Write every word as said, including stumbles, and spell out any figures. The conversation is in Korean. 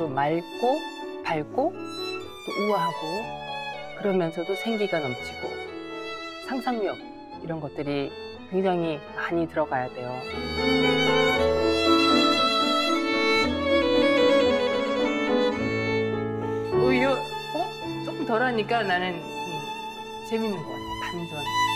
또 맑고 밝고 또 우아하고 그러면서도 생기가 넘치고 상상력 이런 것들이 굉장히 많이 들어가야 돼요. 우유 어? 조금 덜하니까 나는 음, 재밌는 것 같아요. 반전.